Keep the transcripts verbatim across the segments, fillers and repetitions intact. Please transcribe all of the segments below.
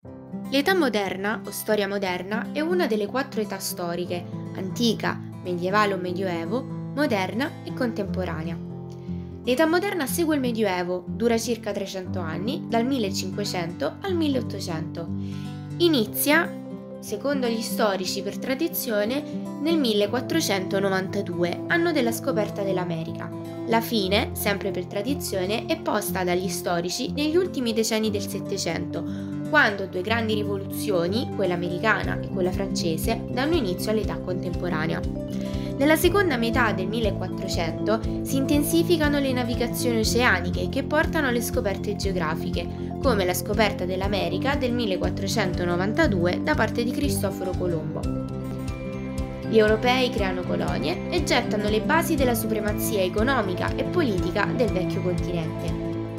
L'età moderna, o storia moderna, è una delle quattro età storiche: antica, medievale o medioevo, moderna e contemporanea. L'età moderna segue il Medioevo, dura circa trecento anni, dal millecinquecento al milleottocento. Inizia, secondo gli storici per tradizione, nel millequattrocentonovantadue, anno della scoperta dell'America. La fine, sempre per tradizione, è posta dagli storici negli ultimi decenni del Settecento, quando due grandi rivoluzioni, quella americana e quella francese, danno inizio all'età contemporanea. Nella seconda metà del millequattrocento si intensificano le navigazioni oceaniche che portano alle scoperte geografiche, come la scoperta dell'America del millequattrocentonovantadue da parte di Cristoforo Colombo. Gli europei creano colonie e gettano le basi della supremazia economica e politica del vecchio continente.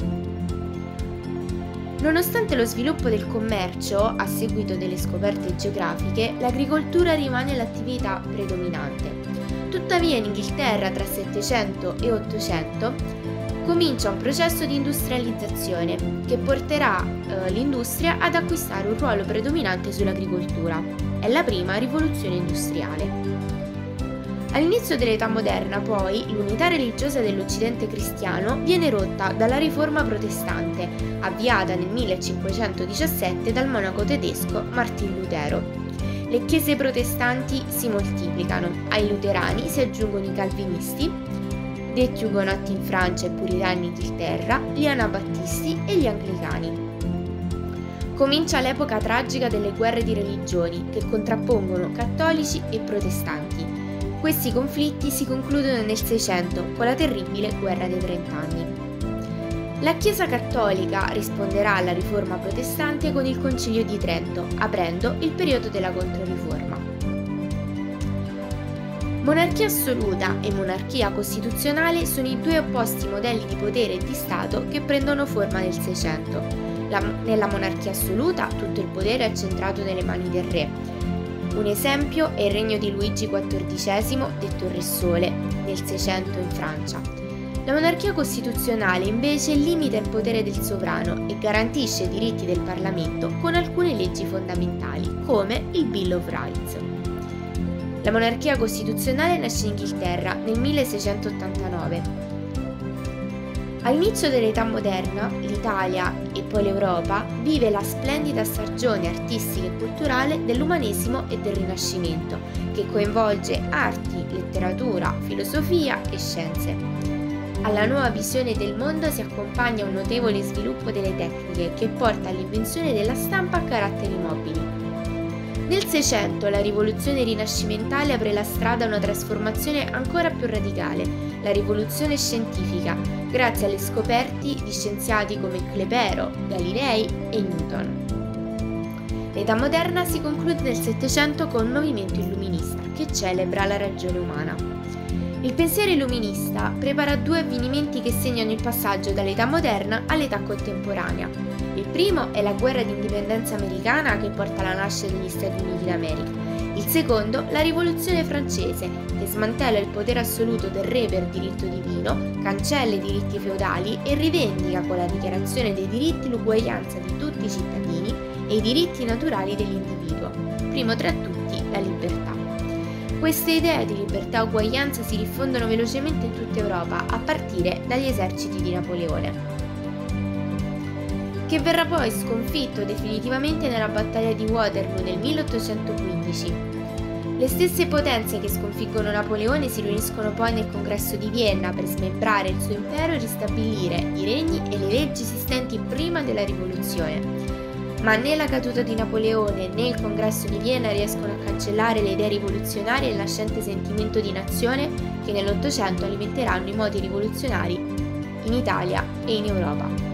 Nonostante lo sviluppo del commercio a seguito delle scoperte geografiche, l'agricoltura rimane l'attività predominante. Tuttavia in Inghilterra tra Settecento e Ottocento comincia un processo di industrializzazione che porterà eh, l'industria ad acquistare un ruolo predominante sull'agricoltura. È la prima rivoluzione industriale. All'inizio dell'età moderna, poi, l'unità religiosa dell'Occidente cristiano viene rotta dalla Riforma protestante, avviata nel millecinquecentodiciassette dal monaco tedesco Martin Lutero. Le chiese protestanti si moltiplicano, ai luterani si aggiungono i calvinisti, detti ugonotti in Francia e puritani in Inghilterra, gli anabattisti e gli anglicani. Comincia l'epoca tragica delle guerre di religioni che contrappongono cattolici e protestanti. Questi conflitti si concludono nel Seicento con la terribile guerra dei trent'anni. La Chiesa cattolica risponderà alla riforma protestante con il Concilio di Trento, aprendo il periodo della Controriforma. Monarchia assoluta e monarchia costituzionale sono i due opposti modelli di potere e di Stato che prendono forma nel Seicento. La, nella monarchia assoluta tutto il potere è centrato nelle mani del re. Un esempio è il regno di Luigi quattordicesimo, detto Re Sole, nel Seicento in Francia. La monarchia costituzionale invece limita il potere del sovrano e garantisce i diritti del Parlamento con alcune leggi fondamentali, come il Bill of Rights. La monarchia costituzionale nasce in Inghilterra nel milleseicentottantanove. All'inizio dell'età moderna, l'Italia e poi l'Europa vive la splendida stagione artistica e culturale dell'umanesimo e del Rinascimento, che coinvolge arti, letteratura, filosofia e scienze. Alla nuova visione del mondo si accompagna un notevole sviluppo delle tecniche che porta all'invenzione della stampa a caratteri mobili. Nel Seicento la rivoluzione rinascimentale apre la strada a una trasformazione ancora più radicale, la rivoluzione scientifica, grazie alle scoperte di scienziati come Kepler, Galilei e Newton. L'età moderna si conclude nel Settecento con un movimento illuminista che celebra la ragione umana. Il pensiero illuminista prepara due avvenimenti che segnano il passaggio dall'età moderna all'età contemporanea. Il primo è la guerra di indipendenza americana che porta alla nascita degli Stati Uniti d'America. Il secondo, la rivoluzione francese, che smantella il potere assoluto del re per diritto divino, cancella i diritti feudali e rivendica con la dichiarazione dei diritti l'uguaglianza di tutti i cittadini e i diritti naturali dell'individuo. Primo tra tutti, la libertà. Queste idee di libertà e uguaglianza si diffondono velocemente in tutta Europa, a partire dagli eserciti di Napoleone, che verrà poi sconfitto definitivamente nella battaglia di Waterloo nel milleottocentoquindici. Le stesse potenze che sconfiggono Napoleone si riuniscono poi nel Congresso di Vienna per smembrare il suo impero e ristabilire i regni e le leggi esistenti prima della rivoluzione. Ma né la caduta di Napoleone né il Congresso di Vienna riescono a cancellare le idee rivoluzionarie e il nascente sentimento di nazione che nell'Ottocento alimenteranno i moti rivoluzionari in Italia e in Europa.